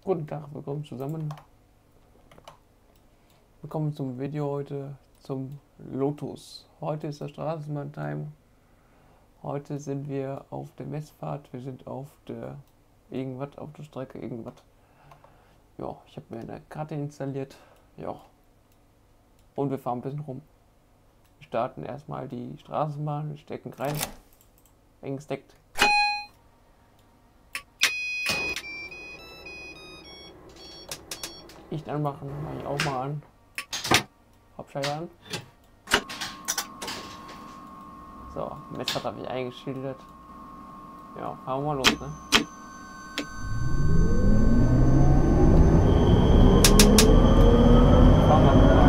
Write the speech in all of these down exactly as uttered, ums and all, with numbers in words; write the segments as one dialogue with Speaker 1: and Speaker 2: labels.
Speaker 1: Guten Tag, willkommen zusammen. Willkommen zum Video heute zum Lotus. Heute ist der Straßenbahn-Time. Heute sind wir auf der Messfahrt. Wir sind auf der irgendwas, auf der Strecke irgendwas. Ja, ich habe mir eine Karte installiert. Ja. Und wir fahren ein bisschen rum. Wir starten erstmal die Straßenbahn. Wir stecken rein. Eingesteckt. Nicht anmachen, mache ich auch mal an. Hauptschalter an. So, Messer habe ich eingeschildert. Ja, fahren wir mal los, ne? Fahren wir mal.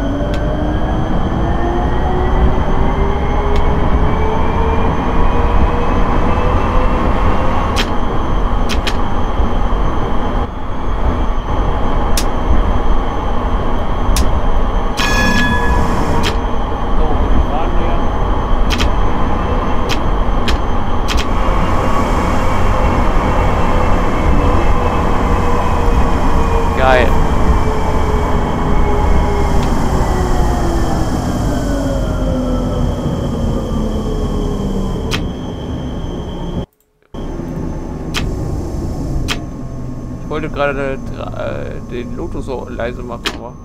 Speaker 1: Geil. Ich wollte gerade äh, den Lotus so leise machen, aber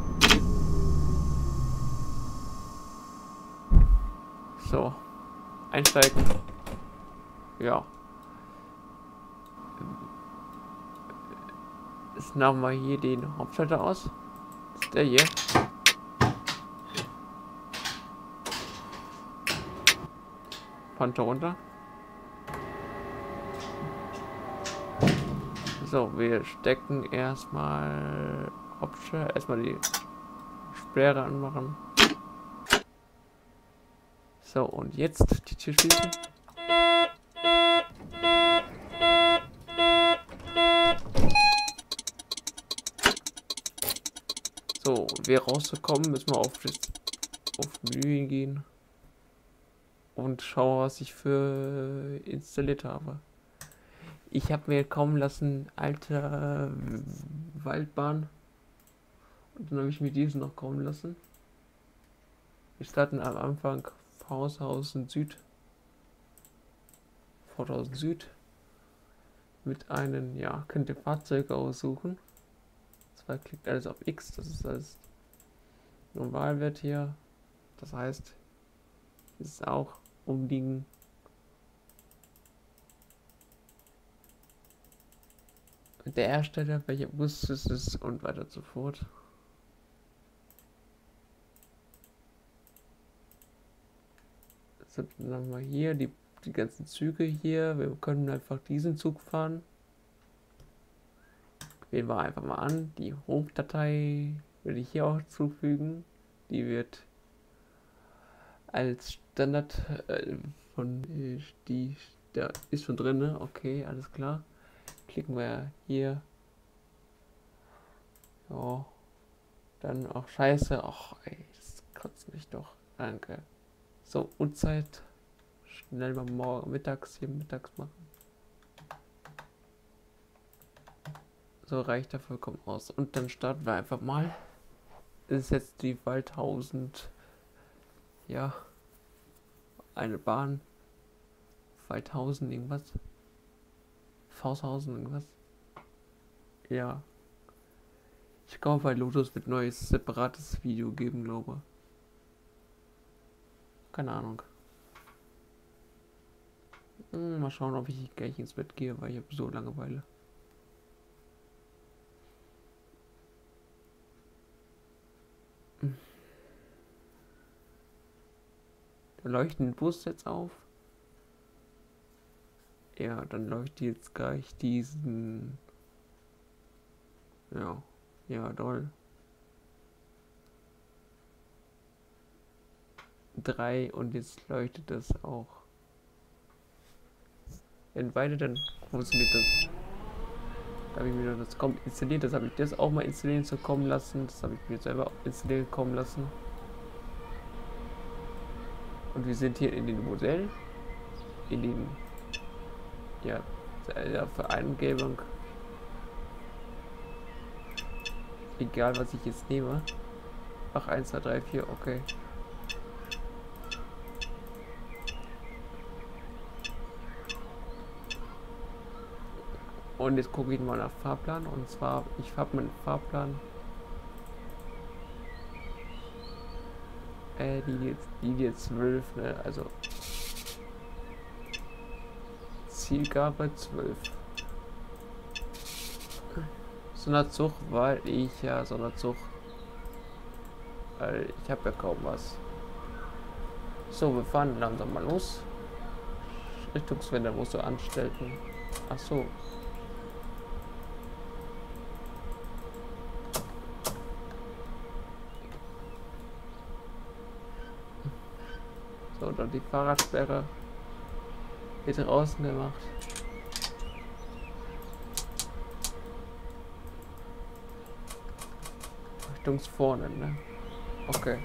Speaker 1: so, einsteigen. Ja. Jetzt nahmen wir hier den Hauptschalter aus. Das ist der hier. Panther runter. So, wir stecken erstmal Hauptschalter, erstmal die Sperre anmachen. So, und jetzt die Tür schließen. So, um wir rauszukommen, müssen wir auf das auf Menü gehen und schauen, was ich für installiert habe. Ich habe mir kommen lassen, alter Waldbahn, und dann habe ich mir diesen noch kommen lassen. Wir starten am Anfang Forshausen Süd, Forshausen Süd, mit einem, ja, könnt ihr Fahrzeuge aussuchen. Zwar klickt alles auf X, das ist alles Normalwert hier. Das heißt, es ist auch umliegen. Der Hersteller, welcher Bus es ist und weiter und so fort. So, dann haben wir hier die, die ganzen Züge hier. Wir können einfach diesen Zug fahren. Wählen wir einfach mal an. Die Home-Datei will ich hier auch zufügen. Die wird als Standard äh, von äh, die da ist schon drin, ne? Okay, alles klar. Klicken wir hier. Ja. Dann auch Scheiße. Ach, ey, das kotzt mich doch. Danke. So, Uhrzeit. Schnell mal morgen mittags hier mittags machen. So reicht da vollkommen aus. Und dann starten wir einfach mal. Das ist jetzt die Waldhausen. Ja. Eine Bahn. Waldhausen irgendwas. Forshausen irgendwas. Ja. Ich glaube, bei Lotus wird neues separates Video geben, glaube. Keine Ahnung. Hm, mal schauen, ob ich gleich ins Bett gehe, weil ich habe so Langeweile. Da leuchtet ein Bus jetzt auf. Ja, dann leuchtet jetzt gleich diesen. Ja, ja, doll. Drei und jetzt leuchtet das auch. Wenn beide, dann funktioniert das. Da habe ich mir das kommt installiert, das habe ich das auch mal installieren zu kommen lassen. Das habe ich mir selber auch installiert kommen lassen. Und wir sind hier in den Modell, in den, ja, der Vereingebung. Egal, was ich jetzt nehme. Ach, eins, zwei, drei, vier, okay. Und jetzt gucke ich mal nach Fahrplan. Und zwar, ich habe meinen Fahrplan. Äh, die jetzt, die jetzt zwölf, ne? Also Zielgabe zwölf. Sonderzug, weil ich ja Sonderzug. Weil ich habe ja kaum was. So, wir fahren langsam mal los. Richtungswende musst du anstellen. Ach so. So, dann die Fahrradsperre wird draußen gemacht. Richtungs vorne, ne? Okay.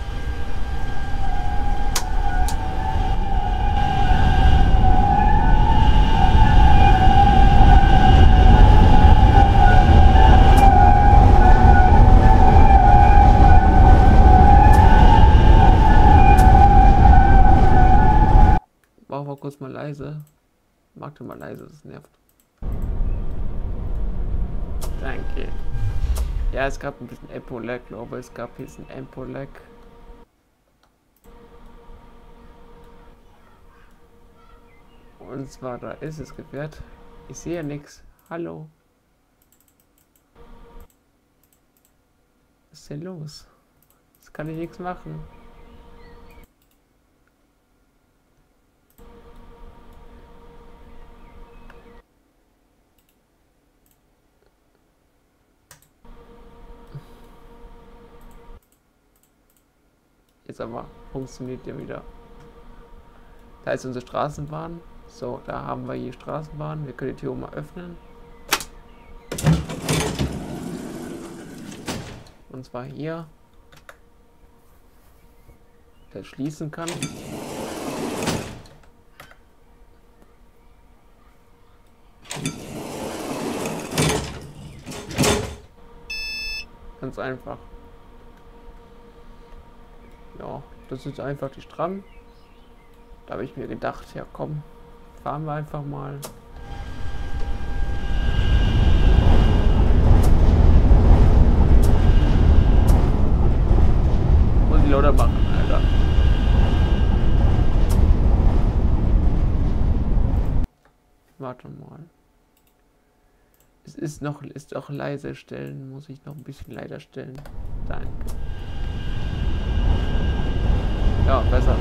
Speaker 1: Mach mal kurz mal leise. Mag du mal leise, das nervt. Danke. Ja, es gab ein bisschen Epo-Lag, glaube ich. Es gab jetzt ein Epo-Lag. Und zwar, da ist es Gefährt. Ich sehe ja nichts. Hallo. Was ist denn los? Das kann ich nichts machen. Jetzt aber funktioniert ja wieder. Da ist unsere Straßenbahn. So, da haben wir hier Straßenbahn. Wir können die Tür mal öffnen. Und zwar hier. Der schließen kann. Ganz einfach. Ja, das ist einfach die Strang. Da habe ich mir gedacht, ja komm, fahren wir einfach mal. Muss ich lauter machen, Alter. Warte mal. Es ist noch, ist auch leise stellen, muss ich noch ein bisschen leiser stellen. Danke. Ja, besser.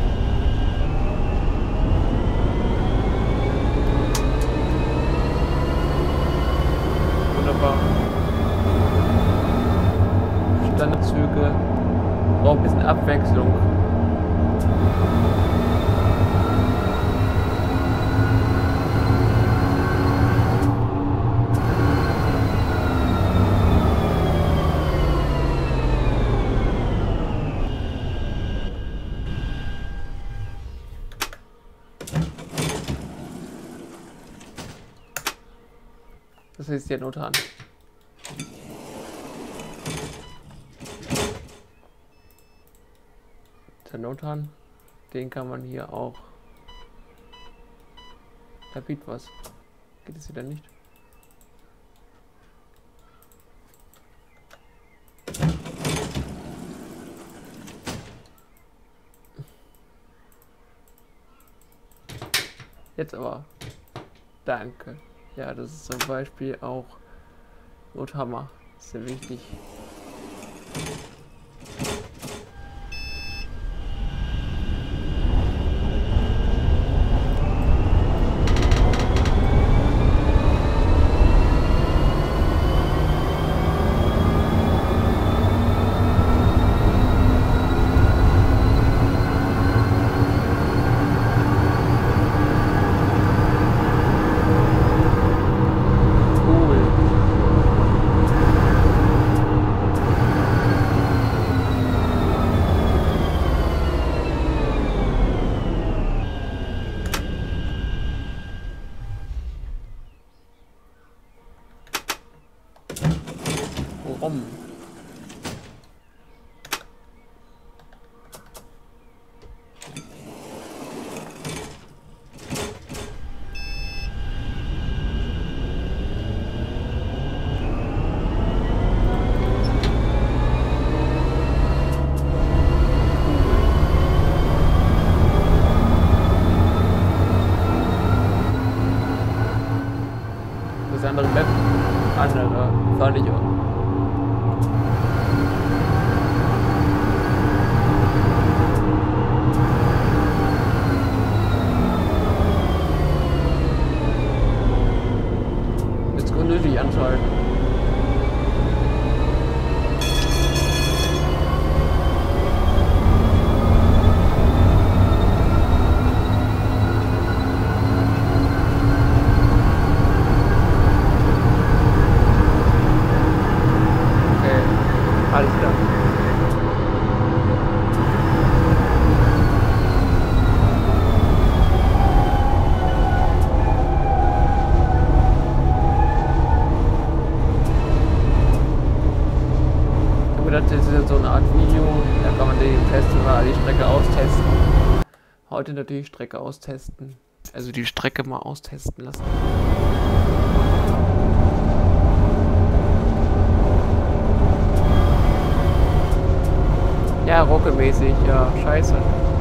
Speaker 1: Wunderbar. Standardzüge. Braucht ein bisschen Abwechslung. Das ist der Nothahn. Der Nothahn, den kann man hier auch. Da biegt was. Geht es wieder nicht? Jetzt aber. Danke. Ja, das ist zum Beispiel auch Nothammer. Sehr wichtig. Warum? andere Map, andere, fand ich auch. Jetzt unnötig anschalten. Alles klar. Ich habe gedacht, das ist ja so eine Art Video, da kann man den Festival die Strecke austesten. Heute natürlich Strecke austesten. Also die Strecke mal austesten lassen. Ja, rockemäßig, ja, scheiße.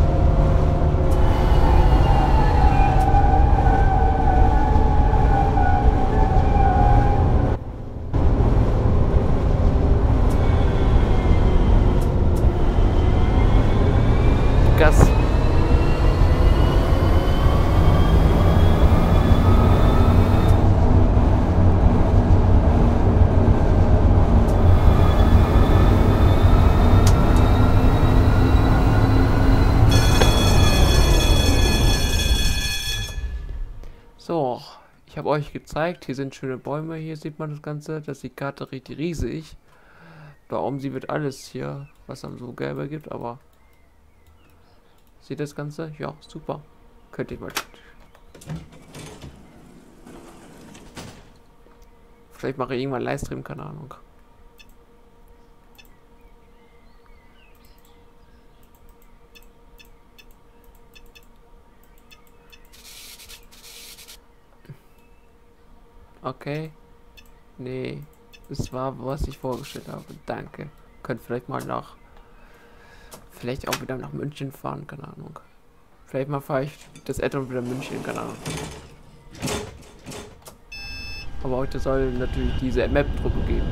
Speaker 1: Gas. So, ich habe euch gezeigt, hier sind schöne Bäume, hier sieht man das Ganze, das ist die Karte richtig riesig. Bei Omsi wird alles hier, was dann so gelber gibt, aber seht das Ganze? Ja, super. Könnt ihr mal. Vielleicht mache ich irgendwann Livestream, keine Ahnung. Okay. Nee. Das war, was ich vorgestellt habe. Danke. Könnt vielleicht mal nach. Vielleicht auch wieder nach München fahren, keine Ahnung. Vielleicht mal fahre ich das Addon wieder München, keine Ahnung. Aber heute soll natürlich diese Map-Truppe geben.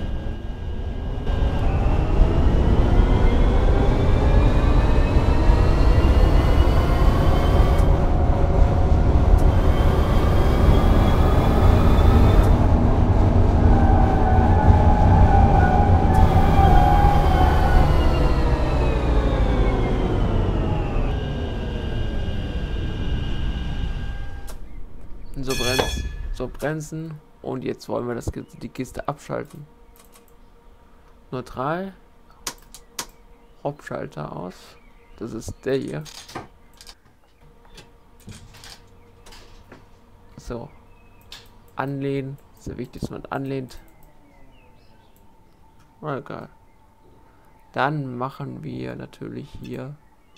Speaker 1: So bremsen, so bremsen und jetzt wollen wir das, die Kiste abschalten. Neutral, Hauptschalter aus, das ist der hier. So, anlehnen, sehr wichtig, dass man anlehnt. Oh, egal. Dann machen wir natürlich hier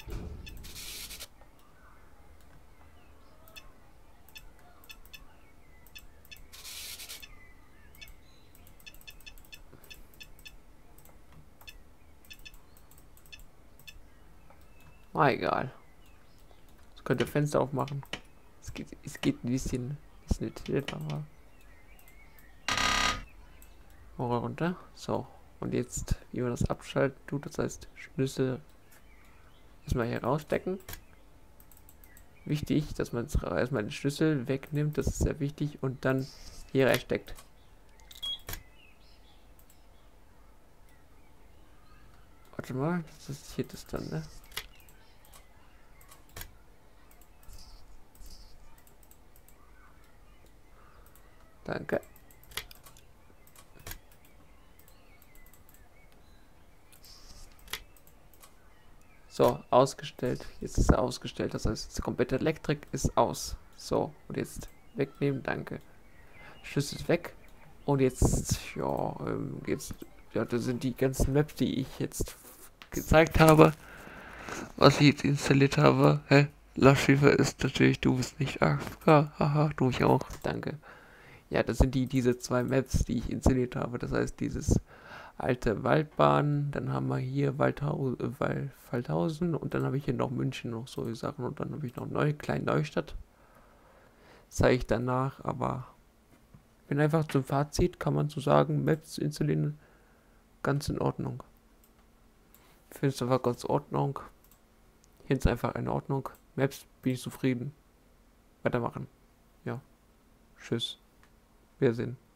Speaker 1: Ah, egal. Ich könnte Fenster aufmachen. Es geht, es geht ein bisschen. Ist nicht Tilt, aber. Mal runter. So. Und jetzt, wie man das abschalten tut, das heißt Schlüssel erstmal hier rausstecken. Wichtig, dass man erstmal den Schlüssel wegnimmt, das ist sehr wichtig, und dann hier reinsteckt. Warte mal, das ist hier das dann, ne? Danke. So, ausgestellt. Jetzt ist er ausgestellt. Das heißt, die komplette Elektrik ist aus. So, und jetzt wegnehmen. Danke. Schlüssel ist weg. Und jetzt, ja, ähm, jetzt, ja, das sind die ganzen Maps, die ich jetzt gezeigt habe. Was ich jetzt installiert habe. Hä? Lastschiefer ist natürlich, du bist nicht A F K. Haha, du mich auch. Danke. Ja, das sind die, diese zwei Maps, die ich installiert habe. Das heißt, dieses alte Waldbahn, dann haben wir hier Waldhau äh, Wald Waldhausen und dann habe ich hier noch München, noch solche Sachen, und dann habe ich noch Neu Klein Neustadt. Zeige ich danach, aber bin einfach zum Fazit, kann man so sagen, Maps installieren, ganz in Ordnung. Finde es einfach ganz in Ordnung. Hier ist einfach in Ordnung. Maps, bin ich zufrieden. Weitermachen. Ja. Tschüss. Wiedersehen.